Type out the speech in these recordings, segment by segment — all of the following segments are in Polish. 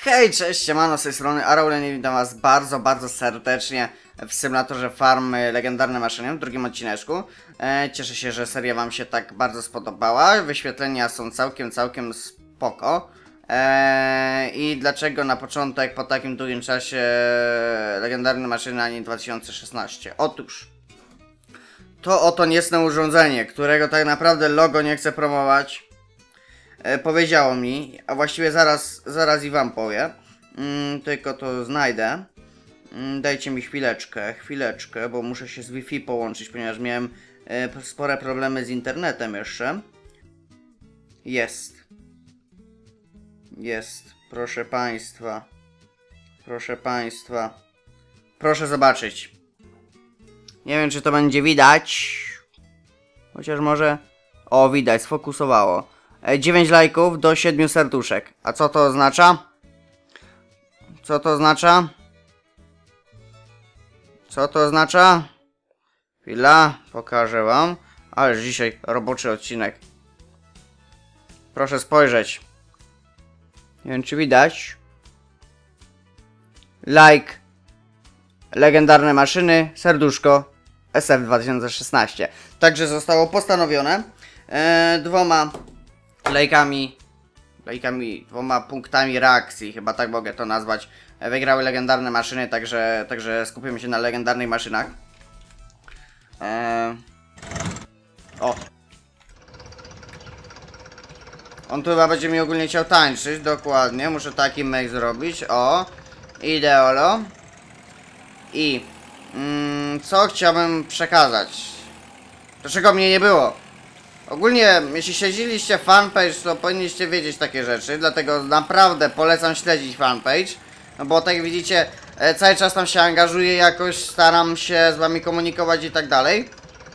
Hej, cześć, siemano, z tej strony Araulen i witam was bardzo serdecznie w symulatorze farmy legendarne maszyny w drugim odcineczku. Cieszę się, że seria wam się tak bardzo spodobała. Wyświetlenia są całkiem spoko. I dlaczego na początek po takim długim czasie legendarne maszyny, a nie 2016? Otóż to oto niecne urządzenie, którego tak naprawdę logo nie chcę promować. Powiedziało mi, a właściwie zaraz i wam powiem. Tylko to znajdę. Dajcie mi chwileczkę, bo muszę się z Wi-Fi połączyć, ponieważ miałem spore problemy z internetem jeszcze. Jest, proszę państwa. Proszę zobaczyć. Nie wiem, czy to będzie widać. Chociaż może... O, widać, sfokusowało. 9 lajków do 7 serduszek. A co to oznacza? Co to oznacza? Chwila, pokażę wam. Ależ dzisiaj roboczy odcinek. Proszę spojrzeć. Nie wiem, czy widać. Like. Legendarne maszyny, serduszko. SF 2016. Także zostało postanowione. Dwoma dwoma punktami reakcji, chyba tak mogę to nazwać. Wygrały legendarne maszyny, także skupimy się na legendarnych maszynach. O! On tu chyba będzie mi ogólnie chciał tańczyć, dokładnie. Muszę taki make zrobić. O! Ideolo. I... co chciałbym przekazać? Dlaczego mnie nie było? Ogólnie, jeśli śledziliście fanpage, to powinniście wiedzieć takie rzeczy, dlatego naprawdę polecam śledzić fanpage. No bo tak jak widzicie, cały czas tam się angażuję jakoś, staram się z wami komunikować i tak dalej.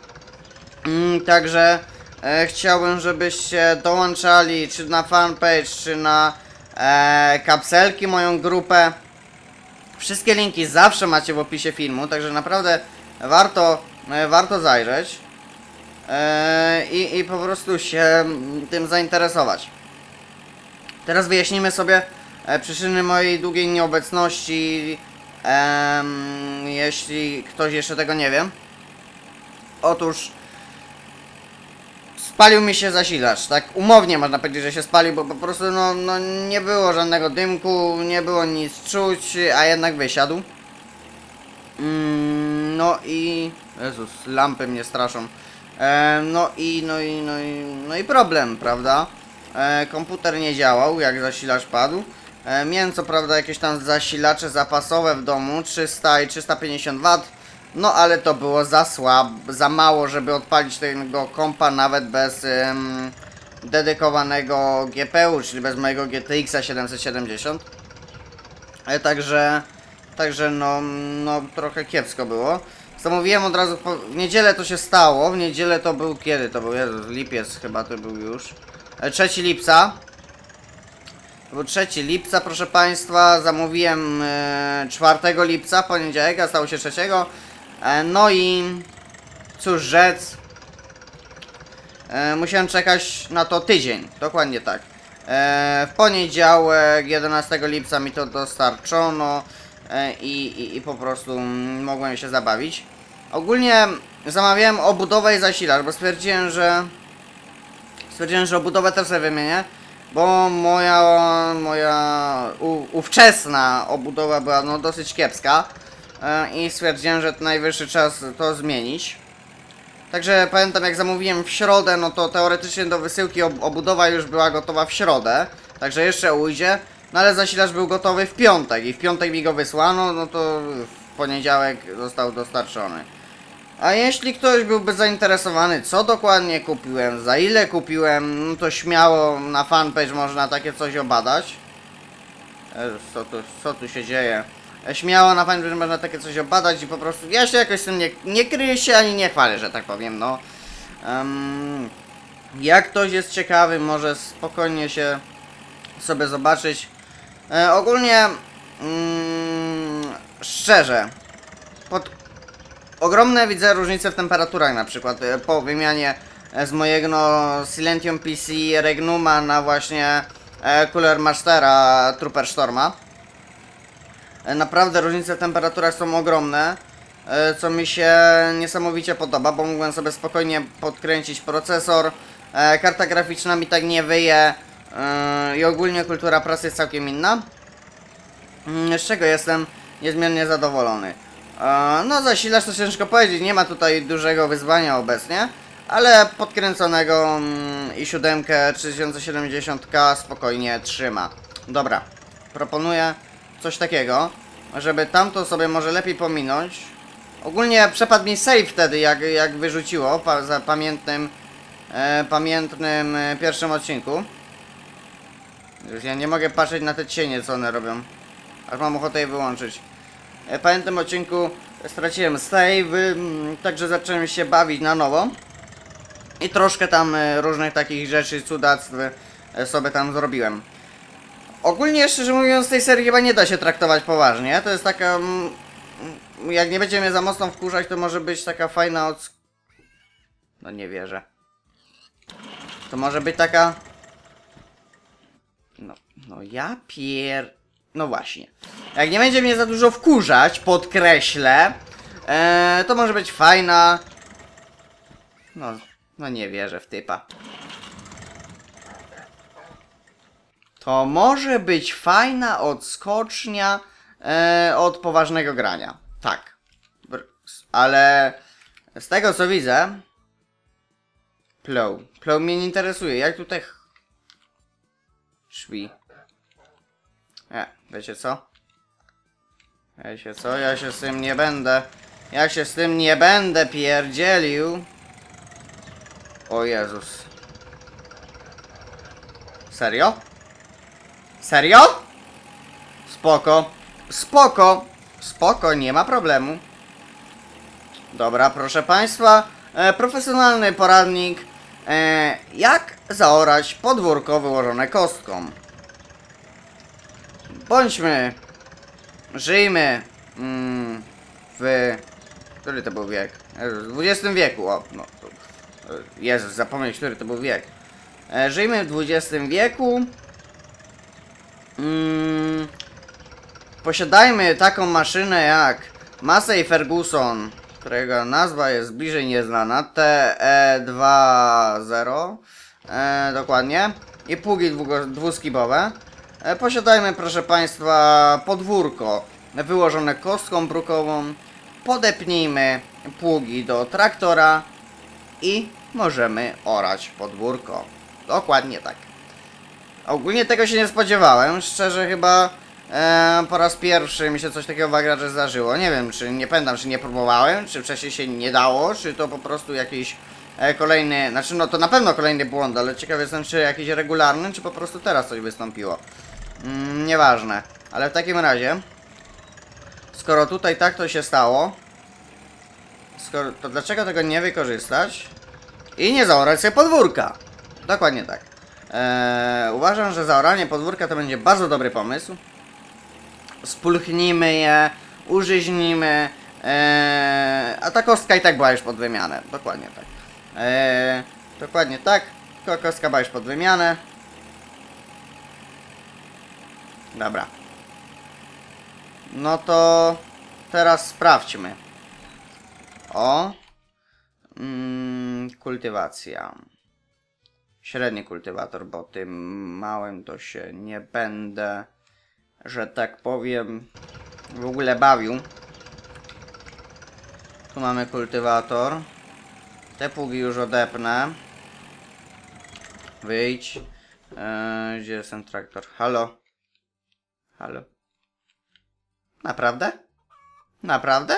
Także chciałbym, żebyście dołączali czy na fanpage, czy na kapselki, moją grupę. Wszystkie linki zawsze macie w opisie filmu, także naprawdę warto zajrzeć. I po prostu się tym zainteresować. Teraz wyjaśnimy sobie przyczyny mojej długiej nieobecności, jeśli ktoś jeszcze tego nie wie. Otóż spalił mi się zasilacz, tak umownie można powiedzieć, że się spalił, bo po prostu no nie było żadnego dymku, nie było nic czuć, a jednak wysiadł. No i... Jezus, lampy mnie straszą. No i problem, prawda? Komputer nie działał, jak zasilacz padł. Miałem co prawda jakieś tam zasilacze zapasowe w domu, 300 i 350 W. No ale to było za mało, żeby odpalić tego kompa nawet bez dedykowanego GPU, czyli bez mojego GTX 770. Także no trochę kiepsko było. Zamówiłem od razu, w niedzielę to się stało, w niedzielę to był, kiedy to był? Jezus, lipiec chyba to był już. 3 lipca. To był 3 lipca, proszę państwa, zamówiłem 4 lipca, poniedziałek, a stało się 3. No i cóż rzec, musiałem czekać na to tydzień, dokładnie tak. W poniedziałek, 11 lipca mi to dostarczono. I po prostu mogłem się zabawić. Ogólnie zamawiałem obudowę i zasilacz, bo stwierdziłem, że obudowę też sobie wymienię, bo moja ówczesna obudowa była no dosyć kiepska i stwierdziłem, że to najwyższy czas to zmienić. Także pamiętam, jak zamówiłem w środę, no to teoretycznie do wysyłki obudowa już była gotowa w środę, także jeszcze ujdzie. No ale zasilacz był gotowy w piątek i w piątek mi go wysłano, no to w poniedziałek został dostarczony. A jeśli ktoś byłby zainteresowany, co dokładnie kupiłem, za ile kupiłem, no to śmiało na fanpage można takie coś obadać. Co tu się dzieje? Śmiało na fanpage można takie coś obadać i po prostu ja się jakoś z tym nie kryję się ani nie chwalę, że tak powiem, no. Jak ktoś jest ciekawy, może spokojnie się sobie zobaczyć. Ogólnie szczerze, ogromne widzę różnice w temperaturach, na przykład po wymianie z mojego Silentium PC Regnuma na właśnie Cooler Mastera Trooper Storma. Naprawdę różnice w temperaturach są ogromne, co mi się niesamowicie podoba, bo mógłbym sobie spokojnie podkręcić procesor. Karta graficzna mi tak nie wyje i ogólnie kultura pracy jest całkiem inna. Z czego jestem niezmiernie zadowolony. No zasilacz to ciężko powiedzieć, nie ma tutaj dużego wyzwania obecnie, ale podkręconego i7 3070K spokojnie trzyma. Dobra, proponuję coś takiego, żeby tamto sobie może lepiej pominąć. Ogólnie przepadł mi save wtedy, jak wyrzuciło za pamiętnym pierwszym odcinku. Już ja nie mogę patrzeć na te cienie, co one robią. Aż mam ochotę je wyłączyć. W pamiętnym odcinku straciłem save, także zacząłem się bawić na nowo. I troszkę tam różnych takich rzeczy, cudactw sobie tam zrobiłem. Ogólnie, szczerze mówiąc, tej serii chyba nie da się traktować poważnie. To jest taka... Jak nie będzie mnie za mocno wkurzać, to może być taka fajna No nie wierzę. To może być taka... No ja No właśnie. Jak nie będzie mnie za dużo wkurzać, podkreślę, to może być fajna... No nie wierzę w typa. To może być fajna odskocznia od poważnego grania. Tak. Ale z tego co widzę... Plow mnie nie interesuje. Jak tutaj... Szwi. Wiecie co? Ja się z tym nie będę. Ja się z tym nie będę pierdzielił. O Jezus. Serio? Serio? Spoko. Spoko. Spoko, nie ma problemu. Dobra, proszę Państwa. Profesjonalny poradnik. Jak zaorać podwórko wyłożone kostką. Żyjmy w... Który to był wiek? W XX wieku, o, no. Jezus, zapomnieć, który to był wiek. Żyjmy w XX wieku. Posiadajmy taką maszynę jak Massey Ferguson, którego nazwa jest bliżej nieznana, TE20, dokładnie, i pługi dwuskibowe. Posiadajmy, proszę Państwa, podwórko wyłożone kostką brukową. Podepnijmy pługi do traktora i możemy orać podwórko. Dokładnie tak. Ogólnie tego się nie spodziewałem. Szczerze chyba po raz pierwszy mi się coś takiego w grze zdarzyło. Nie wiem, nie pamiętam, czy nie próbowałem, czy wcześniej się nie dało, czy to po prostu jakiś kolejny, znaczy no to na pewno kolejny błąd, ale ciekaw jestem, czy jakiś regularny, czy po prostu teraz coś wystąpiło. Nieważne. Ale w takim razie, skoro tutaj tak to się stało, to dlaczego tego nie wykorzystać i nie zaorać sobie podwórka? Dokładnie tak. Uważam, że zaoranie podwórka to będzie bardzo dobry pomysł. Spulchnijmy je, użyźnimy, a ta kostka i tak była już pod wymianę. Dokładnie tak. Dokładnie tak. Kostka była już pod wymianę. Dobra. No to teraz sprawdźmy. O. Kultywacja. Średni kultywator, bo tym małym to się nie będę, że tak powiem, w ogóle bawił. Tu mamy kultywator. Te pługi już odepnę. Wyjdź. Gdzie jest ten traktor? Halo? Halo? Naprawdę? Naprawdę?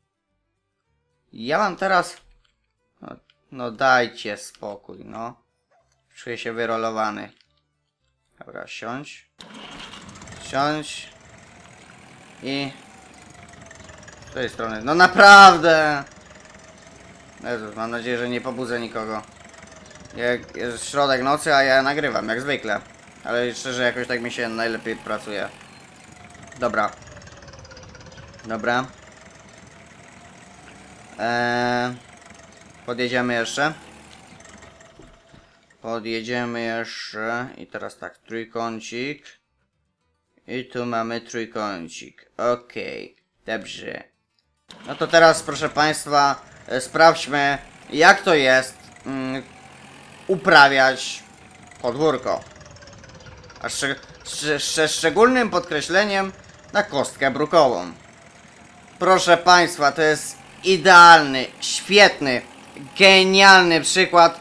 Ja mam teraz... No dajcie spokój, no. Czuję się wyrolowany. Dobra, siądź. Siądź. I... Z tej strony. No naprawdę! Jezus, mam nadzieję, że nie pobudzę nikogo. Jest środek nocy, a ja nagrywam, jak zwykle. Ale szczerze, jakoś tak mi się najlepiej pracuje. Dobra. Dobra. Podjedziemy jeszcze. Podjedziemy jeszcze. I teraz tak, trójkącik. I tu mamy trójkącik. Okej, dobrze. No to teraz, proszę Państwa, sprawdźmy, jak to jest uprawiać podwórko. A szczególnym podkreśleniem na kostkę brukową. Proszę Państwa, to jest idealny, świetny, genialny przykład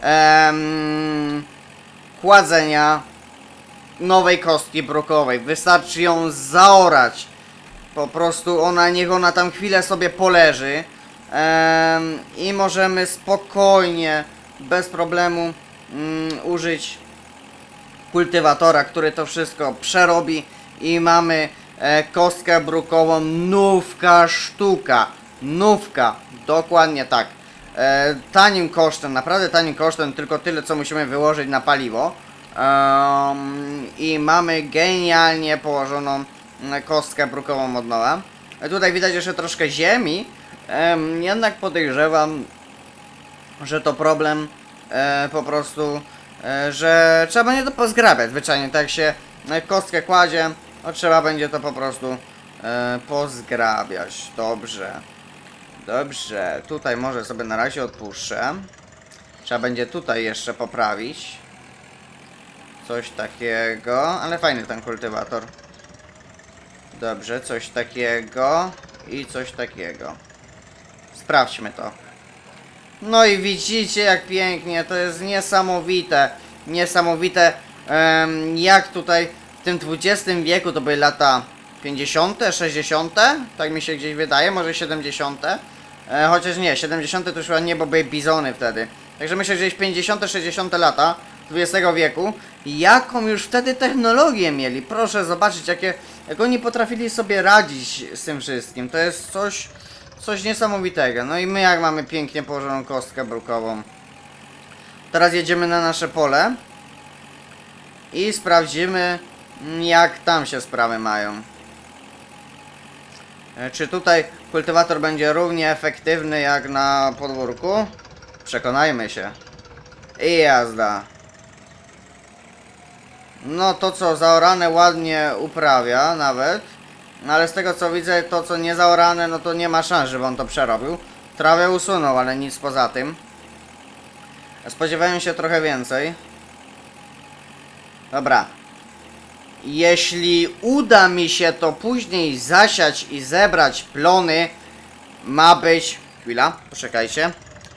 kładzenia nowej kostki brukowej. Wystarczy ją zaorać. Po prostu niech ona tam chwilę sobie poleży i możemy spokojnie, bez problemu użyć kultywatora, który to wszystko przerobi i mamy kostkę brukową nówka sztuka. Nówka, dokładnie tak. Tanim kosztem, naprawdę tanim kosztem, tylko tyle co musimy wyłożyć na paliwo. I mamy genialnie położoną kostkę brukową od nowa. Tutaj widać jeszcze troszkę ziemi, jednak podejrzewam, że to problem po prostu, że trzeba będzie to pozgrabiać zwyczajnie, tak jak się kostkę kładzie, no trzeba będzie to po prostu pozgrabiać. Dobrze. Dobrze, tutaj może sobie na razie odpuszczę. Trzeba będzie tutaj jeszcze poprawić. Coś takiego, ale fajny ten kultywator. Dobrze, coś takiego i coś takiego. Sprawdźmy to. No i widzicie jak pięknie, to jest niesamowite. Niesamowite, jak tutaj w tym XX wieku, to były lata 50., 60., tak mi się gdzieś wydaje, może 70. Chociaż nie, 70. to już chyba nie, bo były bizony wtedy. Także myślę, że gdzieś 50., 60. lata XX wieku, jaką już wtedy technologię mieli. Proszę zobaczyć, jak oni potrafili sobie radzić z tym wszystkim. To jest coś niesamowitego. No i my jak mamy pięknie położoną kostkę brukową. Teraz jedziemy na nasze pole i sprawdzimy, jak tam się sprawy mają. Czy tutaj kultywator będzie równie efektywny jak na podwórku? Przekonajmy się. I jazda. No to co zaorane ładnie uprawia nawet. Ale z tego co widzę, to co nie zaorane, no to nie ma szans, żeby on to przerobił. Trawę usunął, ale nic poza tym. Spodziewałem się trochę więcej. Dobra. Jeśli uda mi się to później zasiać i zebrać plony, ma być... Chwila, poczekajcie.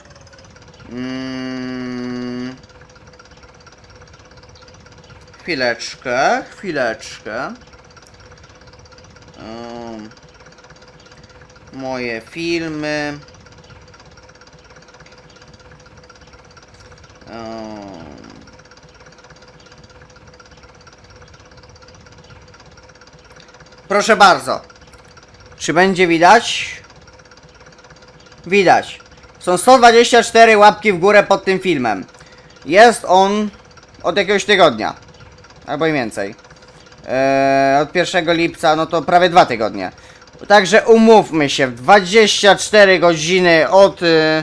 Chwileczkę. Moje filmy. Proszę bardzo. Czy będzie widać? Widać. Są 124 łapki w górę pod tym filmem. Jest on od jakiegoś tygodnia. Albo i więcej. Od 1 lipca, no to prawie 2 tygodnie. Także umówmy się, 24 godziny od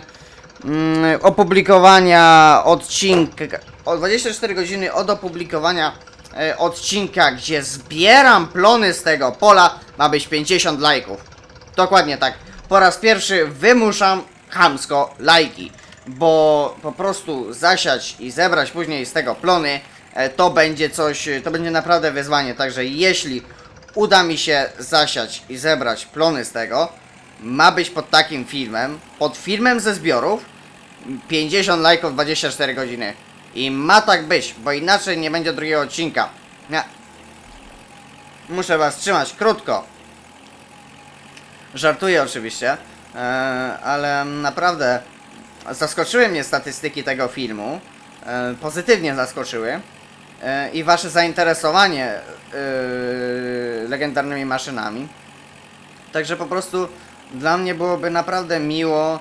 opublikowania odcinka. O 24 godziny od opublikowania odcinka, gdzie zbieram plony z tego pola, ma być 50 lajków. Dokładnie tak. Po raz pierwszy wymuszam chamsko lajki, bo po prostu zasiać i zebrać później z tego plony, to będzie coś, to będzie naprawdę wyzwanie. Także jeśli uda mi się zasiać i zebrać plony z tego, ma być pod takim filmem, pod filmem ze zbiorów, 50 lajków 24 godziny. I ma tak być, bo inaczej nie będzie drugiego odcinka. Nie. Muszę was trzymać krótko. Żartuję oczywiście, ale naprawdę zaskoczyły mnie statystyki tego filmu. Pozytywnie zaskoczyły. I wasze zainteresowanie legendarnymi maszynami. Także po prostu dla mnie byłoby naprawdę miło,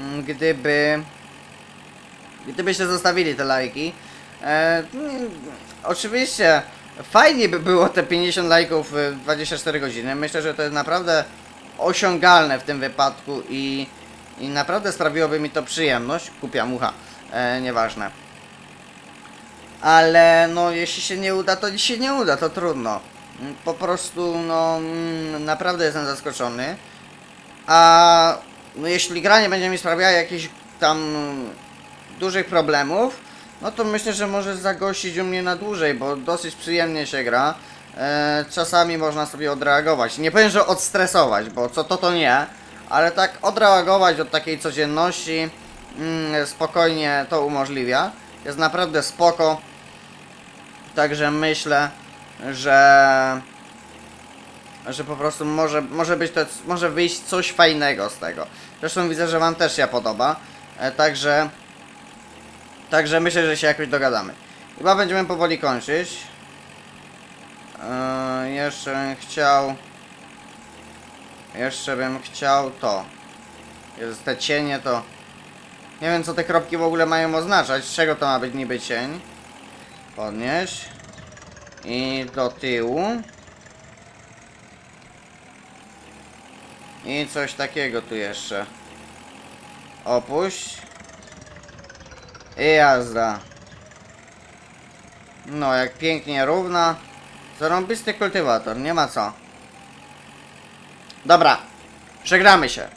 gdybyście zostawili te lajki. Oczywiście fajnie by było te 50 lajków w 24 godziny. Myślę, że to jest naprawdę osiągalne w tym wypadku i naprawdę sprawiłoby mi to przyjemność. Głupia mucha, nieważne. Ale no jeśli się nie uda, to się nie uda, to trudno. Po prostu no naprawdę jestem zaskoczony. A no jeśli gra nie będzie mi sprawiała jakichś tam dużych problemów, no to myślę, że może zagościć u mnie na dłużej, bo dosyć przyjemnie się gra. Czasami można sobie odreagować. Nie powiem, że odstresować, bo co to nie, ale tak odreagować od takiej codzienności spokojnie to umożliwia. Jest naprawdę spoko. Także myślę, że po prostu może wyjść coś fajnego z tego. Zresztą widzę, że wam też się podoba. Także myślę, że się jakoś dogadamy. Chyba będziemy powoli kończyć. Jeszcze bym chciał to. Jest te cienie to. Nie wiem, co te kropki w ogóle mają oznaczać. Z czego to ma być niby cień? Podnieść. I do tyłu. I coś takiego tu jeszcze. Opuść. I jazda. No, jak pięknie równa. Zarąbisty kultywator, nie ma co. Dobra. Przegramy się.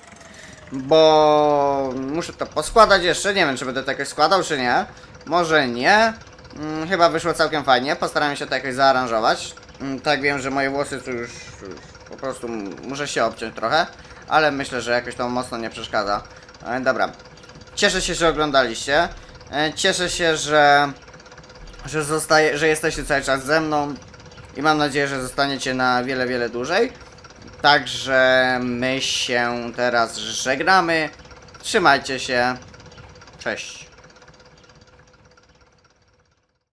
Bo muszę to poskładać jeszcze. Nie wiem, czy będę to jakoś składał, czy nie. Może nie. Chyba wyszło całkiem fajnie. Postaram się to jakoś zaaranżować. Tak, wiem, że moje włosy tu już po prostu muszę się obciąć trochę. Ale myślę, że jakoś to mocno nie przeszkadza. Dobra. Cieszę się, że oglądaliście. Cieszę się, że jesteście cały czas ze mną. I mam nadzieję, że zostaniecie na wiele, wiele dłużej. Także my się teraz żegnamy. Trzymajcie się. Cześć.